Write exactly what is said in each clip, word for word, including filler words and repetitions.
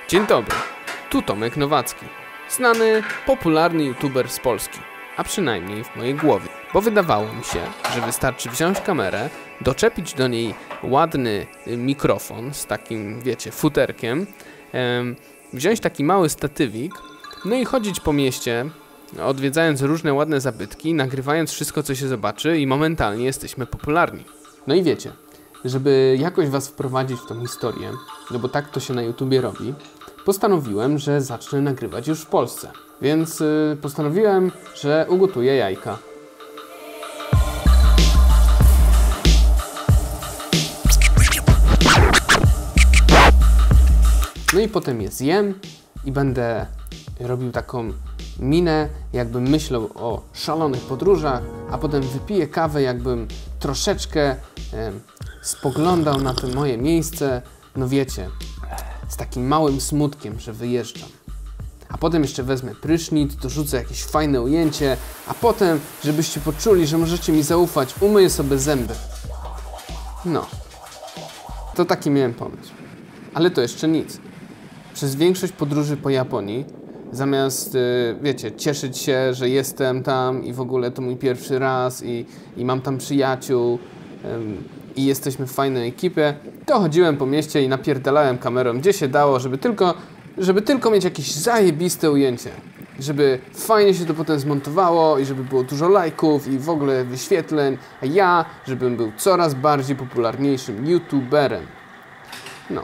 Dzień dobry, tu Tomek Nowacki, znany, popularny youtuber z Polski, a przynajmniej w mojej głowie, bo wydawało mi się, że wystarczy wziąć kamerę, doczepić do niej ładny mikrofon z takim, wiecie, futerkiem, em, wziąć taki mały statywik, no i chodzić po mieście, odwiedzając różne ładne zabytki, nagrywając wszystko, co się zobaczy i momentalnie jesteśmy popularni. No i wiecie, żeby jakoś was wprowadzić w tą historię, no bo tak to się na YouTubie robi, postanowiłem, że zacznę nagrywać już w Polsce. Więc yy, postanowiłem, że ugotuję jajka. No i potem je zjem i będę robił taką minę, jakbym myślał o szalonych podróżach, a potem wypiję kawę, jakbym troszeczkę e, spoglądał na to moje miejsce, no wiecie, z takim małym smutkiem, że wyjeżdżam. A potem jeszcze wezmę prysznic, dorzucę jakieś fajne ujęcie, a potem, żebyście poczuli, że możecie mi zaufać, umyję sobie zęby. No, to taki miałem pomysł. Ale to jeszcze nic. Przez większość podróży po Japonii, zamiast, wiecie, cieszyć się, że jestem tam i w ogóle to mój pierwszy raz i, i mam tam przyjaciół ym, i jesteśmy w fajnej ekipie, to chodziłem po mieście i napierdalałem kamerą, gdzie się dało, żeby tylko, żeby tylko mieć jakieś zajebiste ujęcie. Żeby fajnie się to potem zmontowało i żeby było dużo lajków i w ogóle wyświetleń, a ja, żebym był coraz bardziej popularniejszym youtuberem. No.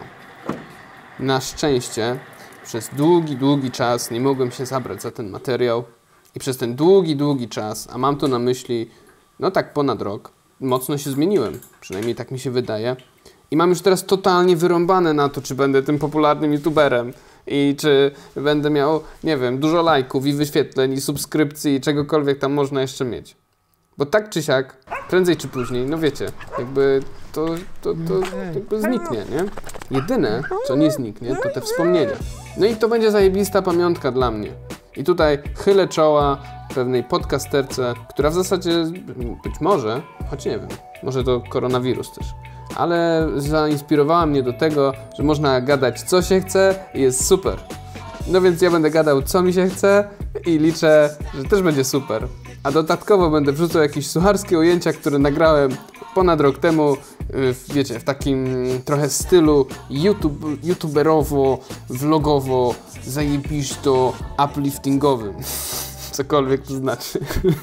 Na szczęście przez długi, długi czas nie mogłem się zabrać za ten materiał i przez ten długi, długi czas, a mam tu na myśli, no tak ponad rok, mocno się zmieniłem, przynajmniej tak mi się wydaje i mam już teraz totalnie wyrąbane na to, czy będę tym popularnym youtuberem i czy będę miał, nie wiem, dużo lajków i wyświetleń i subskrypcji i czegokolwiek tam można jeszcze mieć. Bo tak czy siak, prędzej czy później, no wiecie, jakby to, to, to jakby zniknie, nie? Jedyne, co nie zniknie, to te wspomnienia. No i to będzie zajebista pamiątka dla mnie. I tutaj chylę czoła pewnej podcasterce, która w zasadzie być może, choć nie wiem, może to koronawirus też, ale zainspirowała mnie do tego, że można gadać co się chce i jest super. No więc ja będę gadał co mi się chce i liczę, że też będzie super. A dodatkowo będę wrzucał jakieś sucharskie ujęcia, które nagrałem ponad rok temu, w, wiecie, w takim trochę stylu YouTube, youtuberowo, vlogowo, zajebisto, upliftingowym. Cokolwiek to znaczy.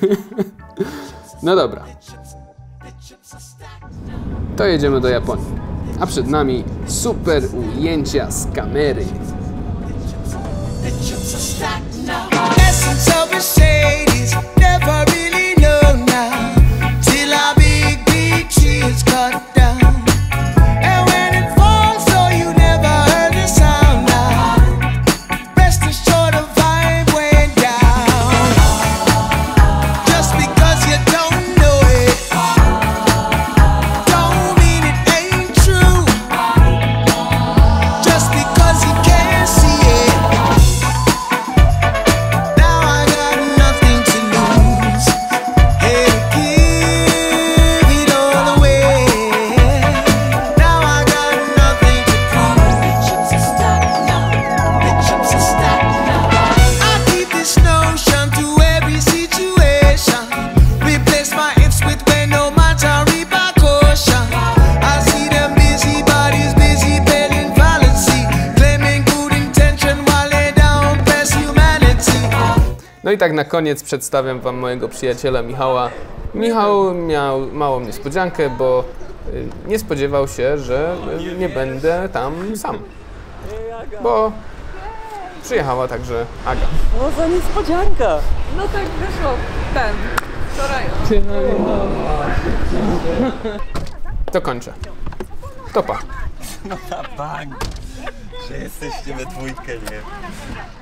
No dobra. To jedziemy do Japonii. A przed nami super ujęcia z kamery. No i tak na koniec przedstawiam wam mojego przyjaciela Michała. Michał miał małą niespodziankę, bo nie spodziewał się, że nie będę tam sam. Bo przyjechała także Aga. No za niespodzianka! No tak wyszło ten, wczoraj. To kończę. To pa. No na bank, że jesteście we dwójkę, nie?